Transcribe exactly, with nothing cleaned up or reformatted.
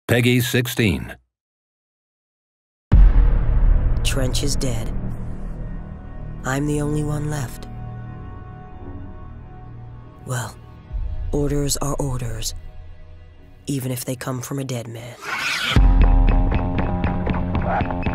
Peggy sixteen. Trench is dead. I'm the only one left. Well, orders are orders, even if they come from a dead man.